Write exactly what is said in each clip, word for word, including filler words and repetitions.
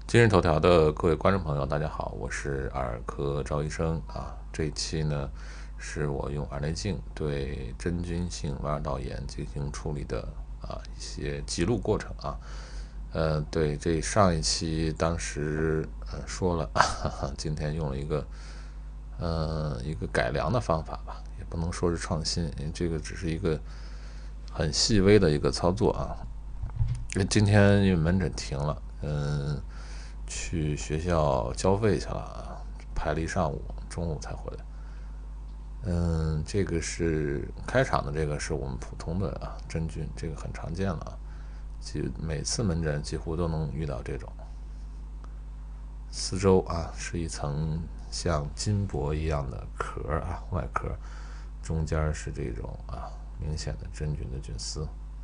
今日头条的各位观众朋友，大家好，我是耳科赵医生啊。这一期呢，是我用耳内镜对真菌性弯耳道炎进行处理的啊一些记录过程啊。呃，对，这上一期当时呃说了，哈哈，今天用了一个呃一个改良的方法吧，也不能说是创新，因为这个只是一个很细微的一个操作啊。今天因为门诊停了，嗯。去学校交费去了，排了一上午，中午才回来。嗯，这个是开场的，这个是我们普通的啊真菌，这个很常见了啊，几每次门诊几乎都能遇到这种。四周啊是一层像金箔一样的壳啊，外壳，中间是这种啊明显的真菌的菌丝。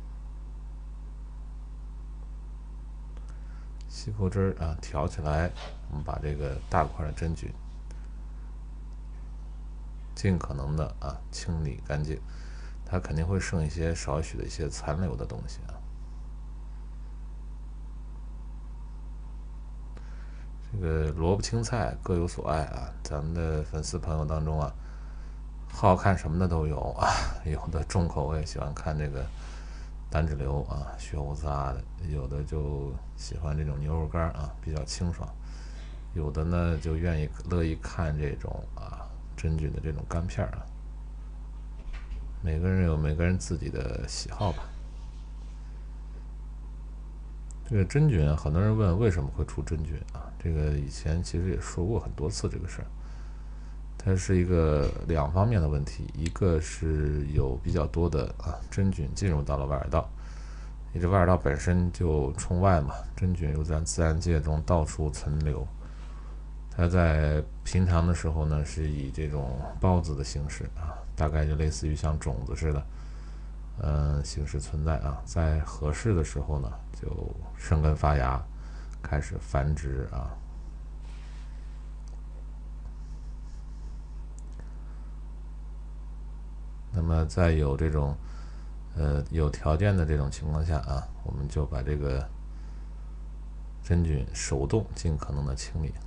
吸口汁啊挑起来，我们把这个大块的真菌尽可能的啊清理干净，它肯定会剩一些少许的一些残留的东西啊。这个萝卜青菜各有所爱啊，咱们的粉丝朋友当中啊，好看什么的都有啊，有的重口味喜欢看这个胆脂瘤啊、血红撒的，有的就喜欢这种牛肉干啊，比较清爽，有的呢就愿意乐意看这种啊真菌的这种干片啊。每个人有每个人自己的喜好吧。这个真菌啊，很多人问为什么会出真菌啊？这个以前其实也说过很多次这个事儿。它是一个两方面的问题，一个是有比较多的啊真菌进入到了外耳道，你这外耳道本身就冲外嘛，真菌又在自然界中到处存留。它在平常的时候呢，是以这种孢子的形式啊，大概就类似于像种子似的，嗯，形式存在啊。在合适的时候呢，就生根发芽，开始繁殖啊。那么在有这种呃有条件的这种情况下啊，我们就把这个真菌手动尽可能的清理。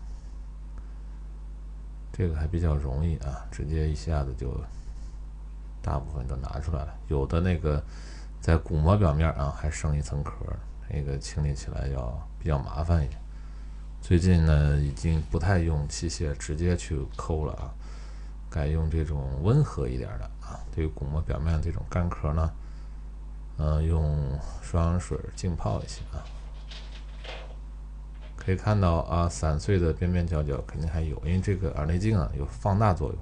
这个还比较容易啊，直接一下子就大部分都拿出来了。有的那个在鼓膜表面啊还剩一层壳，那个清理起来要比较麻烦一点。最近呢，已经不太用器械直接去抠了啊，改用这种温和一点的啊。对于鼓膜表面这种干壳呢，呃，用双氧水浸泡一下啊。可以看到啊，散碎的边边角角肯定还有，因为这个耳内镜啊有放大作用。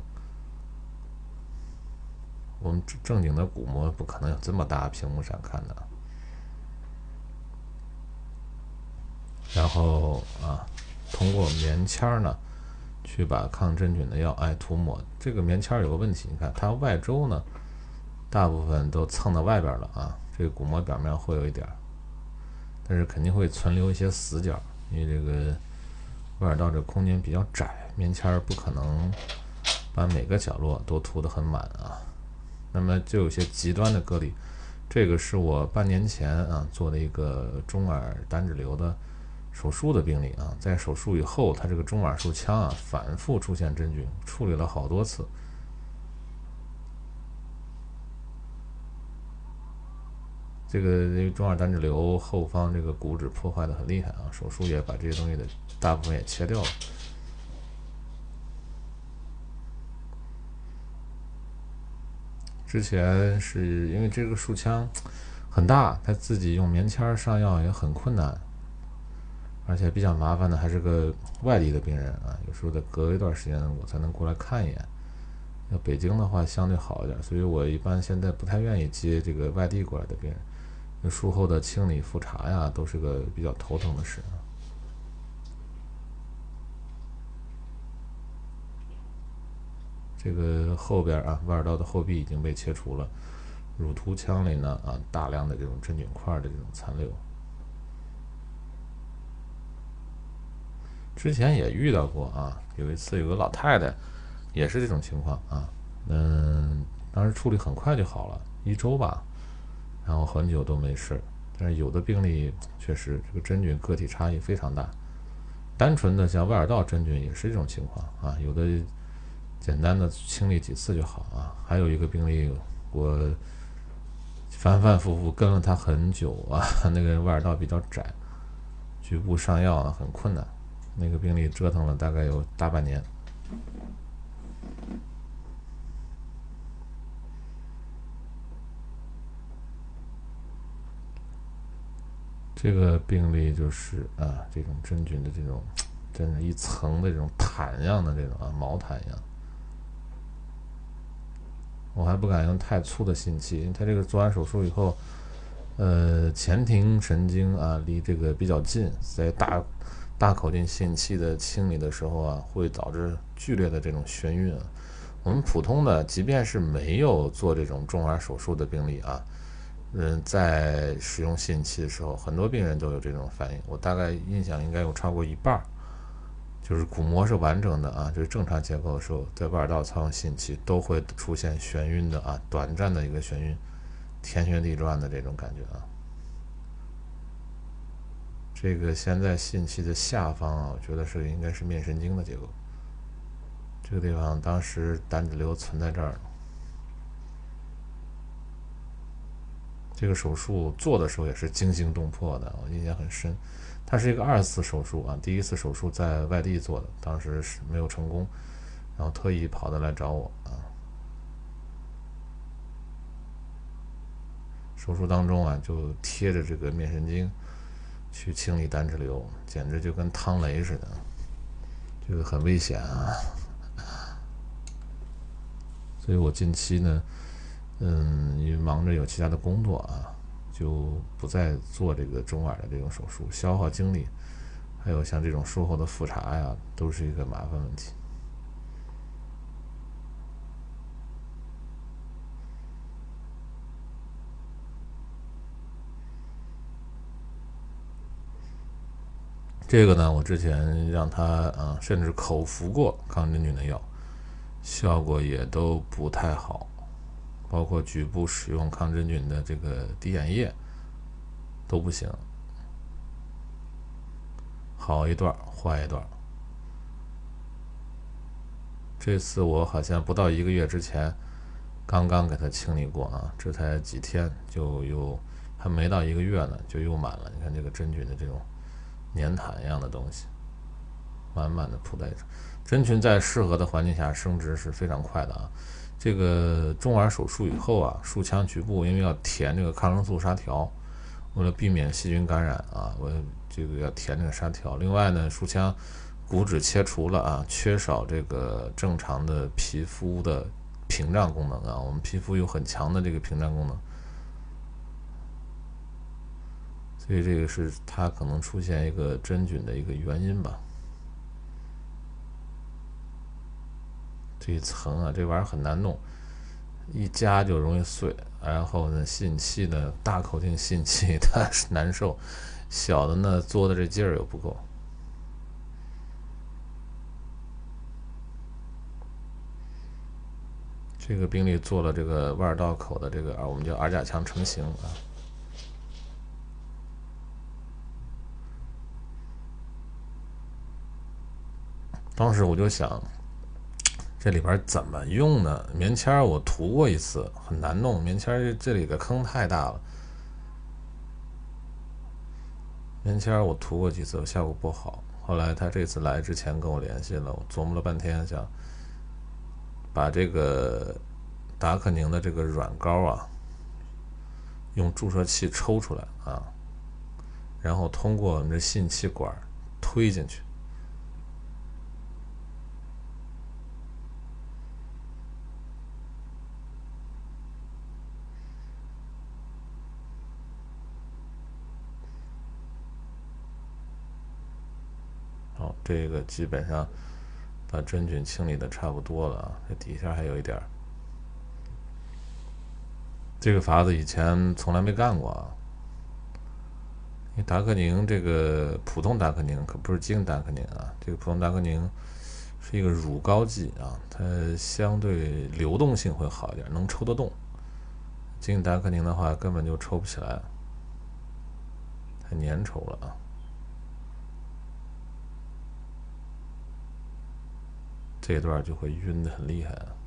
我们正经的鼓膜不可能有这么大屏幕上看的。然后啊，通过棉签呢，去把抗真菌的药哎涂抹。这个棉签有个问题，你看它外周呢，大部分都蹭到外边了啊，这个鼓膜表面会有一点，但是肯定会存留一些死角，因为这个外耳道这空间比较窄，棉签不可能把每个角落都涂得很满啊。那么就有些极端的个例，这个是我半年前啊做的一个中耳胆脂瘤的手术的病例啊，在手术以后，他这个中耳束腔啊反复出现真菌，处理了好多次。这个因为中耳胆脂瘤后方这个骨质破坏的很厉害啊，手术也把这些东西的大部分也切掉了。之前是因为这个束腔很大，他自己用棉签上药也很困难，而且比较麻烦的还是个外地的病人啊，有时候得隔一段时间我才能过来看一眼。要北京的话相对好一点，所以我一般现在不太愿意接这个外地过来的病人，那术后的清理复查呀，都是个比较头疼的事。这个后边啊，外耳道的后壁已经被切除了，乳突腔里呢啊，大量的这种真菌块的这种残留。之前也遇到过啊，有一次有个老太太也是这种情况啊，嗯，当时处理很快就好了，一周吧，然后很久都没事。但是有的病例确实这个真菌个体差异非常大， 单纯的像外耳道真菌也是这种情况啊，有的简单的清理几次就好啊。还有一个病例，我反反复复跟了他很久啊，那个外耳道比较窄，局部上药啊很困难，那个病例折腾了大概有大半年。这个病例就是啊，这种真菌的这种，真的一层的这种毯样的这种啊，毛毯一样。我还不敢用太粗的信器，因为他这个做完手术以后，呃，前庭神经啊离这个比较近，在大大口径信器的清理的时候啊，会导致剧烈的这种眩晕啊。我们普通的，即便是没有做这种重耳手术的病例啊，嗯，在使用信器的时候，很多病人都有这种反应。我大概印象应该有超过一半，就是鼓膜是完整的啊，就是正常结构的时候，在外耳道操用信器都会出现眩晕的啊，短暂的一个眩晕，天旋地转的这种感觉啊。这个现在信器的下方啊，我觉得是应该是面神经的结构。这个地方当时胆脂瘤存在这儿。这个手术做的时候也是惊心动魄的，我印象很深。它是一个二次手术啊，第一次手术在外地做的，当时是没有成功，然后特意跑的来找我啊。手术当中啊，就贴着这个面神经去清理胆脂瘤，简直就跟趟雷似的，这个很危险啊。所以我近期呢，嗯，因为忙着有其他的工作啊，就不再做这个中耳的这种手术，消耗精力，还有像这种术后的复查呀，都是一个麻烦问题。这个呢，我之前让他啊，甚至口服过抗真菌的药，效果也都不太好，包括局部使用抗真菌的这个滴眼液都不行，好一段坏一段。这次我好像不到一个月之前刚刚给他清理过啊，这才几天就又还没到一个月呢，就又满了。你看这个真菌的这种粘毯一样的东西，满满的铺在这。真菌在适合的环境下生殖是非常快的啊。这个中耳手术以后啊，术腔局部因为要填这个抗生素纱条，为了避免细菌感染啊，我这个要填这个纱条。另外呢，术腔骨质切除了啊，缺少这个正常的皮肤的屏障功能啊。我们皮肤有很强的这个屏障功能，所以这个是它可能出现一个真菌的一个原因吧。这一层啊，这玩意儿很难弄，一夹就容易碎。然后呢，信器呢，大口径信器它是难受，小的呢做的这劲儿又不够。这个病例做了这个外耳道口的这个啊，我们叫耳甲腔成型啊。当时我就想，这里边怎么用呢？棉签我涂过一次，很难弄。棉签这里的坑太大了，棉签我涂过几次，效果不好。后来他这次来之前跟我联系了，我琢磨了半天，想把这个达克宁的这个软膏啊，用注射器抽出来啊，然后通过我们这信气管推进去。好，这个基本上把真菌清理的差不多了啊，这底下还有一点。这个法子以前从来没干过啊。因为达克宁这个普通达克宁可不是精达克宁啊，这个普通达克宁是一个乳膏剂啊，它相对流动性会好一点，能抽得动。精达克宁的话根本就抽不起来，太粘稠了啊。 这一段就会晕得很厉害啊。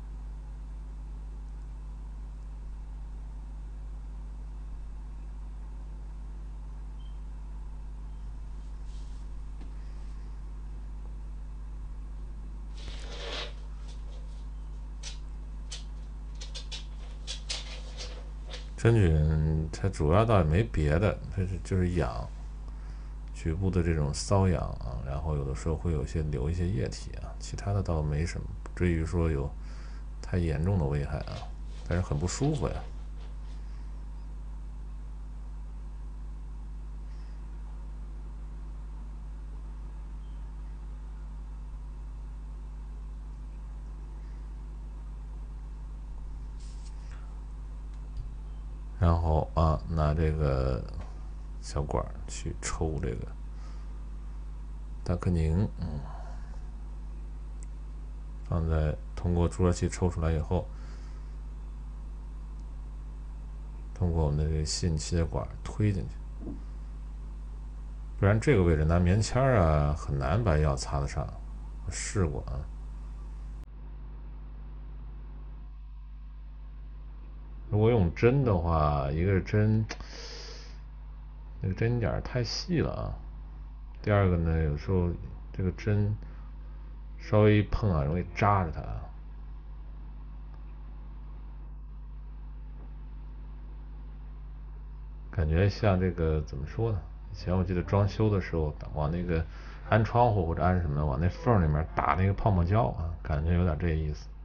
真菌它主要倒也没别的，它是就是痒，局部的这种瘙痒啊，然后有的时候会有些流一些液体啊，其他的倒没什么，不至于说有太严重的危害啊，但是很不舒服呀。然后啊，拿这个小管去抽这个达克宁，嗯，放在通过注射器抽出来以后，通过我们的这个吸引器的管推进去，不然这个位置拿棉签啊很难把药擦得上，我试过啊。如果用针的话，一个是针那个针点太细了啊，第二个呢，有时候这个针稍微一碰啊，容易扎着它。感觉像这个怎么说呢？以前我记得装修的时候，往那个安窗户或者安什么，往那缝里面打那个泡沫胶啊，感觉有点这意思。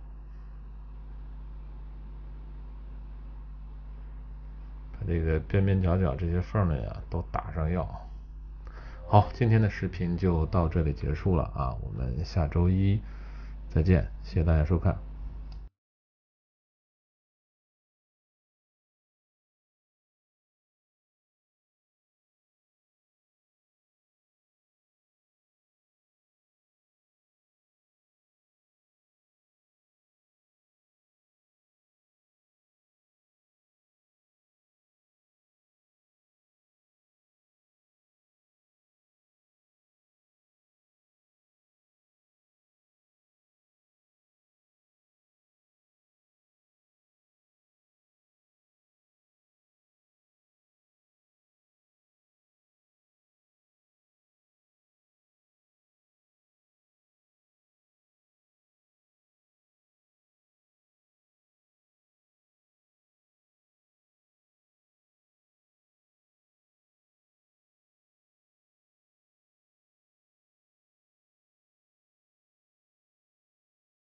把这个边边角角这些缝里啊都打上药。好，今天的视频就到这里结束了啊，我们下周一再见，谢谢大家收看。